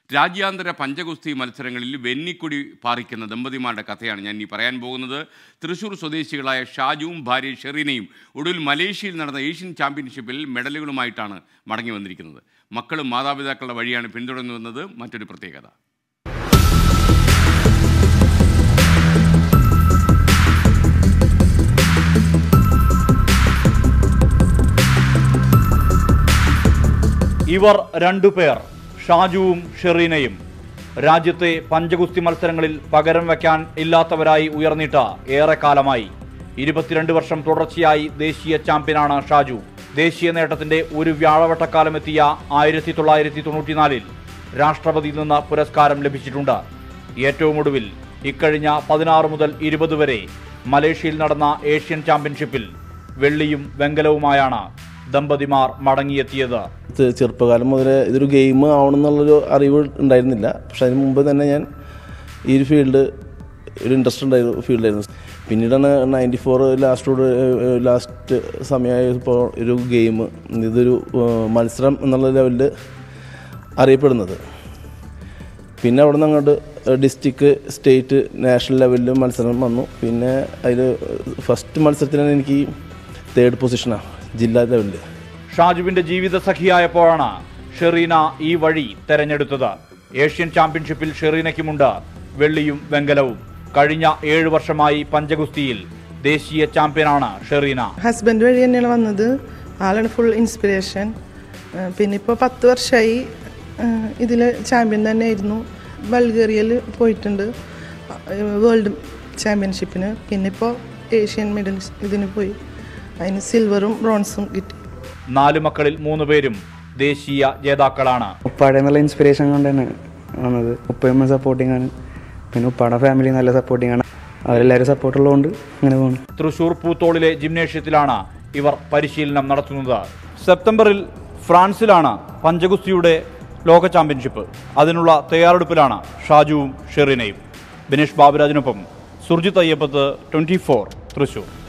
രാജ്യാന്തര പഞ്ചഗുസ്തി മത്സരങ്ങളിൽ വെന്നിക്കൊടി പാറിക്കുന്ന ദമ്പതിമാരുടെ കഥയാണ് ഞാൻ ഈ പറയാൻ പോകുന്നത്. തൃശൂർ സ്വദേശികളായ ഷാജുവും ഭാര്യ ഷെറീനയും ഒടുവിൽ മലേഷ്യയിൽ നടന്ന ഏഷ്യൻ ചാമ്പ്യൻഷിപ്പിൽ മെഡലുകളുമായിട്ടാണ് മടങ്ങി വന്നിരിക്കുന്നത്. മക്കളും മാതാപിതാക്കളുടെ വഴിയാണ് പിന്തുടർന്നുവെന്നത് മറ്റൊരു പ്രത്യേകത. ഇവർ രണ്ടുപേർ ഷാജുവും ഷെറീനയും രാജ്യത്തെ പഞ്ചഗുസ്തി മത്സരങ്ങളിൽ പകരം വയ്ക്കാൻ ഇല്ലാത്തവരായി ഉയർന്നിട്ട് ഏറെക്കാലമായി. 22 വർഷം തുടർച്ചയായി ദേശീയ ചാമ്പ്യനാണ് ഷാജു. ദേശീയ നേട്ടത്തിന്റെ ഒരു വ്യാഴവട്ടക്കാലമെത്തിയ 1994-ൽ രാഷ്ട്രപതിയിൽ നിന്ന് പുരസ്കാരം ലഭിച്ചിട്ടുണ്ട്. ഏറ്റവും ഒടുവിൽ ഇക്കഴിഞ്ഞ 16 മുതൽ 20 വരെ മലേഷ്യയിൽ നടന്ന ഏഷ്യൻ ചാമ്പ്യൻഷിപ്പിൽ വെള്ളിയും വെങ്കലവുമായാണ് ദമ്പതിമാർ മടങ്ങിയെത്തിയത്. ചെറുപ്പകാലം മുതലേ ഇതൊരു ഗെയിം ആവണമെന്നുള്ളൊരു അറിവ് ഉണ്ടായിരുന്നില്ല. പക്ഷെ അതിന് മുമ്പ് തന്നെ ഞാൻ ഈ ഒരു ഫീൽഡ് ഒരു ഇൻട്രസ്റ്റ് ഉണ്ടായിരുന്ന ഫീൽഡായിരുന്നു. പിന്നീടാണ് 94 ലാസ്റ്റ് സമയമായപ്പോൾ ഒരു ഗെയിം, ഇതൊരു മത്സരം എന്നുള്ള ലെവലിൽ അറിയപ്പെടുന്നത്. പിന്നെ അവിടെ നിന്ന് അങ്ങോട്ട് ഡിസ്ട്രിക്ട്, സ്റ്റേറ്റ്, നാഷണൽ ലെവലിൽ മത്സരം വന്നു. പിന്നെ അതിൽ ഫസ്റ്റ് മത്സരത്തിനാണ് എനിക്ക് 3rd പൊസിഷനാണ് ജില്ലാ ലെവലിൽ. ഷാജുവിന്റെ ജീവിത സഖിയായപ്പോഴാണ് ഷെറീന ഈ വഴി തെരഞ്ഞെടുത്തത്. ഏഷ്യൻ ചാമ്പ്യൻഷിപ്പിൽ ഷെറീനയ്ക്കുമുണ്ട് വെള്ളിയും വെങ്കലവും. കഴിഞ്ഞ 7 വർഷമായി പഞ്ചഗുസ്തിയിൽ ദേശീയ ചാമ്പ്യനാണ് ഷെറീന. ഹസ്ബൻഡ് വഴി തന്നെയാണ് വന്നത്. ആളാണ് ഫുൾ ഇൻസ്പിറേഷൻ. പിന്നെ ഇപ്പോൾ 10 വർഷമായി ഇതിൽ ചാമ്പ്യൻ തന്നെയായിരുന്നു. ബൾഗേറിയയിൽ പോയിട്ടുണ്ട് വേൾഡ് ചാമ്പ്യൻഷിപ്പിന്. പിന്നെ ഇപ്പോൾ ഏഷ്യൻ മെഡൽസ് ഇതിന് പോയി. അതിന് സിൽവറും ബ്രോൺസും കിട്ടി. 4 മക്കളിൽ 3 പേരും ദേശീയ ജേതാക്കളാണ്. ഉപ്പാടെ എന്നുള്ള ഇൻസ്പിറേഷൻ കൊണ്ട് തന്നെ വന്നത്. ഉപ്പയമ്മ സപ്പോർട്ടിംഗ് ആണ്. പിന്നെ ഉപ്പാടെ ഫാമിലി നല്ല സപ്പോർട്ടിംഗ് ആണ്. അവരെല്ലാവരും സപ്പോർട്ടുള്ളതുകൊണ്ട് അങ്ങനെ പോകുന്നു. തൃശൂർ പൂത്തോളിലെ ജിംനേഷ്യത്തിലാണ് ഇവർ പരിശീലനം നടത്തുന്നത്. സെപ്റ്റംബറിൽ ഫ്രാൻസിലാണ് പഞ്ചഗുസ്തിയുടെ ലോക ചാമ്പ്യൻഷിപ്പ്. അതിനുള്ള തയ്യാറെടുപ്പിലാണ് ഷാജുവും ഷെറീനയും. ബിനേഷ് ബാബുരാജിനൊപ്പം സുർജിത് അയ്യപ്പത്ത്, 24 തൃശൂർ.